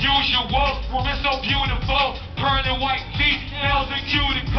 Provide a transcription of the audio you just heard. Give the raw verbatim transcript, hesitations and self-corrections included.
usual. Woman so beautiful, pearly white teeth, nails and cuticles.